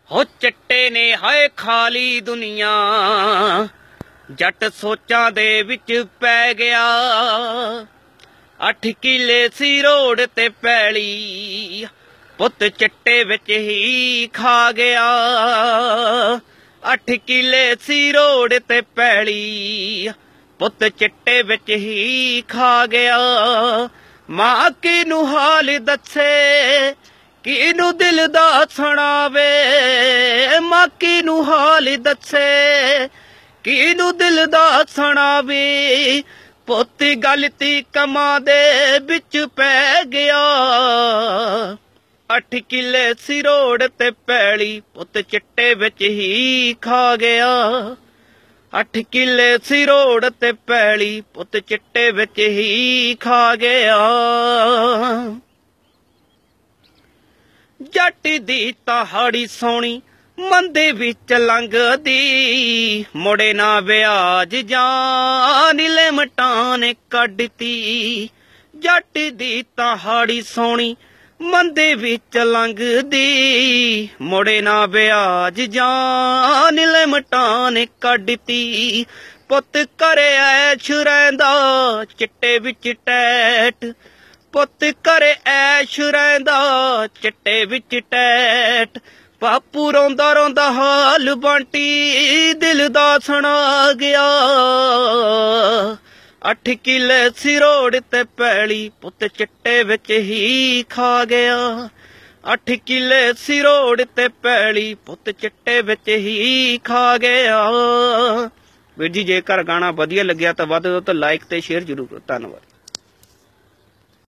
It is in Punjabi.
ਹੋ ਚੱਟੇ ਨੇ ਹਾਏ ਖਾਲੀ ਦੁਨੀਆ, ਜੱਟ ਸੋਚਾਂ ਦੇ ਵਿੱਚ ਪੈ ਗਿਆ। 8 ਕਿੱਲੇ ਸੀ ਰੋਡ ਤੇ ਪੈਲੀ, ਪੁੱਤ ਚੱਟੇ ਵਿੱਚ ਹੀ ਖਾ ਗਿਆ। 8 ਕਿੱਲੇ ਸੀ ਰੋਡ ਤੇ ਪੈਲੀ, ਪੁੱਤ ਚੱਟੇ ਵਿੱਚ ਹੀ ਖਾ ਗਿਆ। ਮਾਂ ਕਿਨੂੰ ਹਾਲ ਦੱਸੇ, ਕਿਨੂੰ ਦਿਲ ਦਾ ਸੁਣਾਵੇ। ਮਾਂ ਕਿਨੂੰ ਹਾਲ ਦੱਸੇ, ਕਿਨੂੰ ਦਿਲ ਦਾ ਸੁਣਾਵੇ। ਪੁੱਤ ਗਲਤੀ ਕਮਾਂ ਦੇ ਵਿੱਚ ਪੈ ਗਿਆ। 8 ਕਿੱਲੇ ਸੀ ਰੋਡ ਤੇ ਪੈਲੀ, ਪੁੱਤ ਚਿੱਟੇ ਵਿੱਚ ਹੀ ਖਾ ਗਿਆ। 8 ਕਿੱਲੇ ਸੀ ਰੋਡ ਤੇ ਪੈਲੀ, ਪੁੱਤ ਚਿੱਟੇ ਵਿੱਚ ਹੀ ਖਾ ਗਿਆ। ਜੱਟ ਦੀ ਤਹਾੜੀ ਸੋਹਣੀ ਮੰਦੇ ਵਿੱਚ ਲੰਘਦੀ, ਮੁੜੇ ਨਾ ਵਿਆਜ ਜਾਨ ਲਿਮਟਾਂ ਨੇ ਕੱਢਤੀ। ਜੱਟ ਦੀ ਤਹਾੜੀ ਸੋਹਣੀ ਮੰਦੇ ਵਿੱਚ ਲੰਘਦੀ, ਮੁੜੇ ਨਾ ਵਿਆਜ ਜਾਨ ਲਿਮਟਾਂ ਨੇ ਕੱਢਤੀ। ਪੁੱਤ ਘਰੇ ਐਸ਼ ਰਹਿੰਦਾ ਚਿੱਟੇ ਵਿੱਚ ਟੈਟ, ਪੁੱਤ ਘਰੇ ਐਸ਼ ਰਹਿੰਦਾ ਚਿੱਟੇ ਵਿੱਚ ਟੈਟ। ਬਾਪੂ ਰੋਂਦਾ ਰੋਂਦਾ ਹਾਲ ਬੰਟੀ ਦਿਲ ਦਾ ਸੁਣਾ ਗਿਆ। 8 ਕਿੱਲੇ ਸੀ ਰੋਡ ਤੇ ਪੈਲੀ, ਪੁੱਤ ਚਿੱਟੇ ਵਿੱਚ ਹੀ ਖਾ ਗਿਆ। 8 ਕਿੱਲੇ ਸੀ ਰੋਡ ਤੇ ਪੈਲੀ, ਪੁੱਤ ਚਿੱਟੇ ਵਿੱਚ ਹੀ ਖਾ ਗਿਆ। ਵੀਰ ਜੀ ਜੇਕਰ ਗਾਣਾ ਵਧੀਆ ਲੱਗਿਆ ਤਾਂ ਵੱਧ ਤੋਂ ਵੱਧ ਲਾਈਕ ਤੇ ਸ਼ੇਅਰ ਜ਼ਰੂਰ ਕਰੋ। ਧੰਨਵਾਦ।